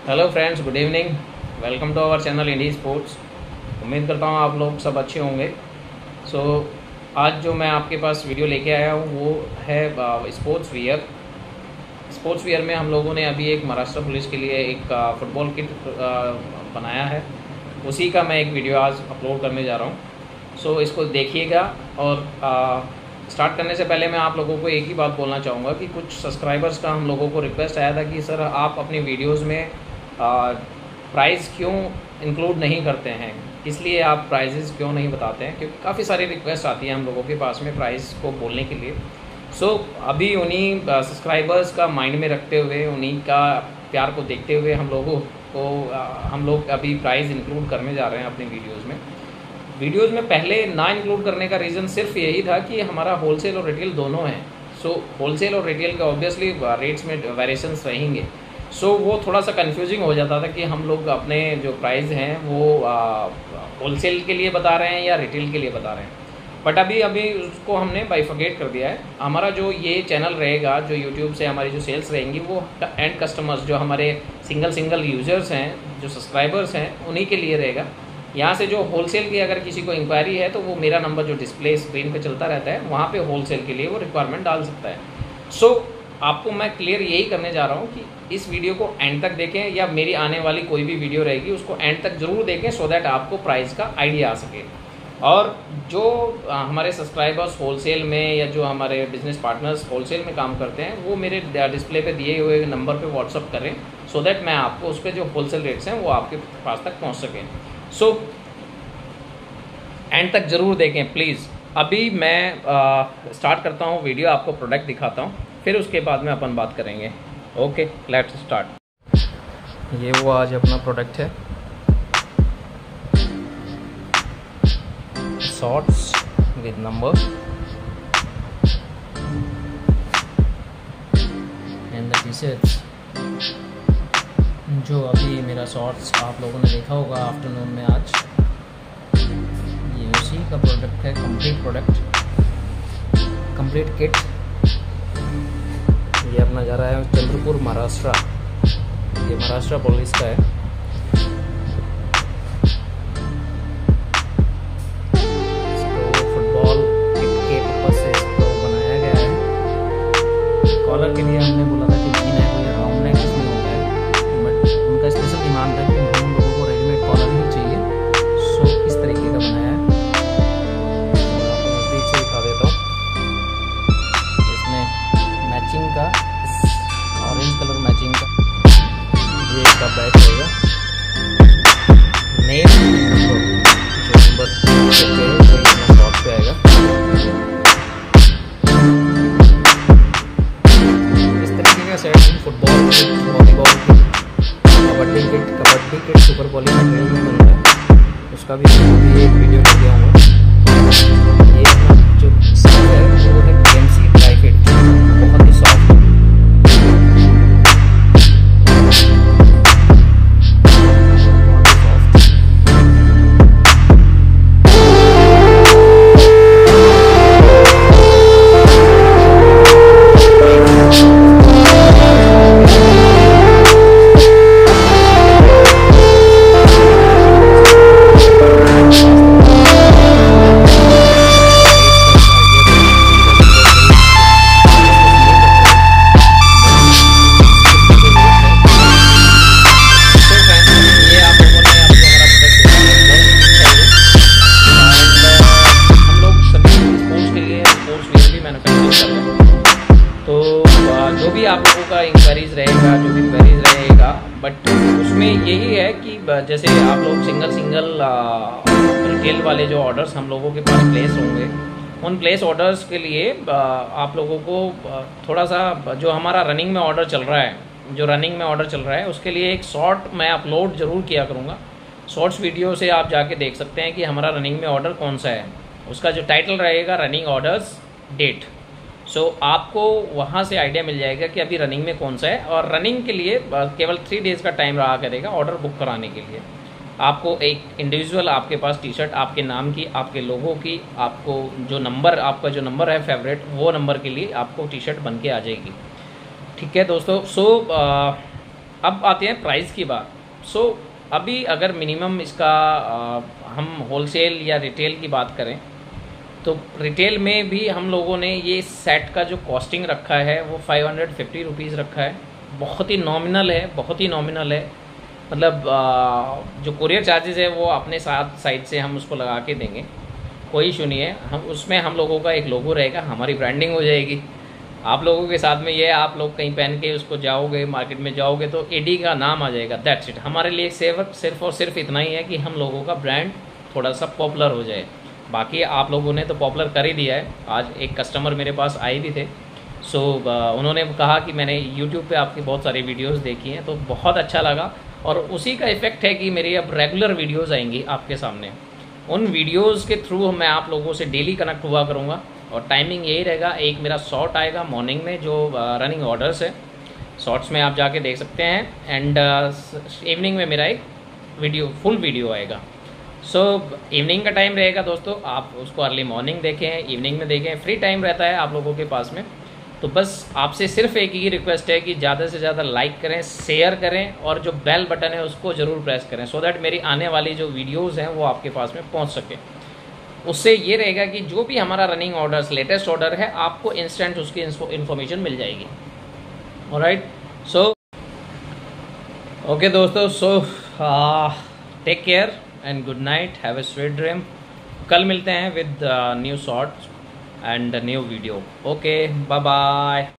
Hello friends, good evening. Welcome to our channel Indi sports. उम्मीद करता हूँ आप लोग सब अच्छे होंगे। आज जो मैं आपके पास वीडियो लेके आया हूँ वो है स्पोर्ट्स वियर। स्पोर्ट्स वियर में हम लोगों ने अभी एक महाराष्ट्र पुलिस के लिए एक फ़ुटबॉल किट बनाया है। उसी का मैं एक वीडियो आज अपलोड करने जा रहा हूँ। इसको देखिएगा। और स्टार्ट करने से पहले मैं आप लोगों को एक ही बात बोलना चाहूँगा कि कुछ सब्सक्राइबर्स का हम लोगों को रिक्वेस्ट आया था कि सर आप अपनी वीडियोज़ में प्राइस क्यों इंक्लूड नहीं करते हैं, इसलिए आप प्राइजेज़ क्यों नहीं बताते हैं, क्योंकि काफ़ी सारी रिक्वेस्ट आती है हम लोगों के पास में प्राइस को बोलने के लिए। अभी उन्हीं सब्सक्राइबर्स का माइंड में रखते हुए, उन्हीं का प्यार को देखते हुए हम लोग अभी प्राइस इंक्लूड करने जा रहे हैं अपनी वीडियोज़ में। पहले ना इंक्लूड करने का रीज़न सिर्फ यही था कि हमारा होलसेल और रिटेल दोनों हैं। होलसेल और रिटेल के ऑब्वियसली रेट्स में वेरिएशंस रहेंगे। वो थोड़ा सा कंफ्यूजिंग हो जाता था कि हम लोग अपने जो प्राइस हैं वो होलसेल के लिए बता रहे हैं या रिटेल के लिए बता रहे हैं। बट अभी उसको हमने बाइफर्केट कर दिया है। हमारा जो ये चैनल रहेगा, जो यूट्यूब से हमारी जो सेल्स रहेंगी, वो एंड कस्टमर्स, जो हमारे सिंगल यूज़र्स हैं, जो सब्सक्राइबर्स हैं, उन्हीं के लिए रहेगा। यहाँ से जो होलसेल की अगर किसी को इंक्वायरी है तो वो मेरा नंबर जो डिस्प्ले स्क्रीन पे चलता रहता है, वहाँ पे होलसेल के लिए वो रिक्वायरमेंट डाल सकता है। आपको मैं क्लियर यही करने जा रहा हूँ कि इस वीडियो को एंड तक देखें, या मेरी आने वाली कोई भी वीडियो रहेगी उसको एंड तक ज़रूर देखें, सो दैट आपको प्राइस का आइडिया आ सके। और जो हमारे सब्सक्राइबर्स होलसेल में, या जो हमारे बिजनेस पार्टनर्स होलसेल में काम करते हैं, वो मेरे डिस्प्ले पे दिए हुए नंबर पे व्हाट्सअप करें, सो दैट मैं आपको उस पर जो होलसेल रेट्स हैं वो आपके पास तक पहुँच सकें। एंड तक ज़रूर देखें प्लीज़। अभी मैं स्टार्ट करता हूँ वीडियो, आपको प्रोडक्ट दिखाता हूँ, फिर उसके बाद में अपन बात करेंगे। Okay, let's start. ये वो आज अपना प्रोडक्ट है, shorts with number and the T-shirts. जो अभी मेरा शॉर्ट्स आप लोगों ने देखा होगा आफ्टरनून में, आज ये उसी का प्रोडक्ट है। Complete kit. ये अपना जा रहा है चंद्रपुर, महाराष्ट्र। ये महाराष्ट्र पुलिस का है। इसको फुटबॉल किट के पर्पज से इसको बनाया गया है। कॉलर के लिए हमने बोला था कि वी नेक या राउंड नेक इसमें होता है, बट उनका स्पेशल डिमांड है कि हम लोगों को रेडीमेड कॉलर ही चाहिए। इस तरीके का बनाया है। आपको नज़दीक से दिखा देता हूँ। मैचिंग का ऑरेंज कलर, मैचिंग का ये इसका बैक रहेगा। नेम जो नंबर शॉर्ट पे आएगा। इस तरीके का set football kit, volleyball kit, kabaddi kit super बॉली मटेरियल में बनता है। उसका भी एक वीडियो लेके आऊँगा। ये अपना जो सेट है वो है KMC ड्राई फिट, बहुत ही सॉफ्ट। जो भी आप लोगों का इंक्वायरीज रहेगा, बट उसमें यही है कि जैसे आप लोग सिंगल रिटेल वाले जो ऑर्डर्स हम लोगों के पास प्लेस होंगे, उन प्लेस ऑर्डर्स के लिए आप लोगों को थोड़ा सा जो हमारा रनिंग में ऑर्डर चल रहा है, उसके लिए एक शॉर्ट मैं अपलोड ज़रूर किया करूँगा। शॉर्ट्स वीडियो से आप जाके देख सकते हैं कि हमारा रनिंग में ऑर्डर कौन सा है। उसका जो टाइटल रहेगा, रनिंग ऑर्डर्स डेट। आपको वहाँ से आइडिया मिल जाएगा कि अभी रनिंग में कौन सा है। और रनिंग के लिए केवल 3 डेज़ का टाइम रहा करेगा ऑर्डर बुक कराने के लिए। आपको एक इंडिविजुअल आपके पास टी-शर्ट आपके नाम की, आपके लोगों की, आपको जो नंबर, आपका जो नंबर है फेवरेट, वो नंबर के लिए आपको टी-शर्ट बन के आ जाएगी। ठीक है दोस्तों। अब आते हैं प्राइस की बात। सो अभी अगर मिनिमम इसका हम होलसेल या रिटेल की बात करें तो रिटेल में भी हम लोगों ने ये सेट का जो कॉस्टिंग रखा है वो 550 रुपीज़ रखा है। बहुत ही नॉमिनल है, बहुत ही नॉमिनल है। मतलब जो कुरियर चार्जेस है वो अपने साथ साइड से हम उसको लगा के देंगे, कोई इशू नहीं है। हम उसमें हम लोगों का एक लोगो रहेगा, हमारी ब्रांडिंग हो जाएगी। आप लोगों के साथ में ये आप लोग कहीं पहन के उसको जाओगे, मार्केट में जाओगे तो एडी का नाम आ जाएगा। That's it. हमारे लिए सिर्फ और सिर्फ इतना ही है कि हम लोगों का ब्रांड थोड़ा सा पॉपुलर हो जाए। बाकी आप लोगों ने तो पॉपुलर कर ही दिया है। आज एक कस्टमर मेरे पास आए भी थे, सो उन्होंने कहा कि मैंने यूट्यूब पे आपकी बहुत सारी वीडियोस देखी हैं तो बहुत अच्छा लगा, और उसी का इफ़ेक्ट है कि मेरी अब रेगुलर वीडियोस आएंगी आपके सामने। उन वीडियोस के थ्रू मैं आप लोगों से डेली कनेक्ट हुआ करूँगा, और टाइमिंग यही रहेगा। एक मेरा शॉर्ट आएगा मॉर्निंग में जो रनिंग ऑर्डर्स है, शॉर्ट्स में आप जाके देख सकते हैं, एंड इवनिंग में मेरा एक फुल वीडियो आएगा। सो इवनिंग का टाइम रहेगा दोस्तों, आप उसको अर्ली मॉर्निंग देखें, इवनिंग में देखें, फ्री टाइम रहता है आप लोगों के पास में। तो बस आपसे सिर्फ एक ही रिक्वेस्ट है कि ज़्यादा से ज़्यादा लाइक करें, शेयर करें, और जो बेल बटन है उसको ज़रूर प्रेस करें, सो दैट मेरी आने वाली जो वीडियोज़ हैं वो आपके पास में पहुँच सके। उससे ये रहेगा कि जो भी हमारा रनिंग ऑर्डर्स, लेटेस्ट ऑर्डर है, आपको इंस्टेंट उसकी इन्फॉर्मेशन मिल जाएगी। ऑलराइट, सो ओके दोस्तों, so take care and good night, have a sweet dream. कल मिलते हैं with new shorts and new video. Okay, bye bye.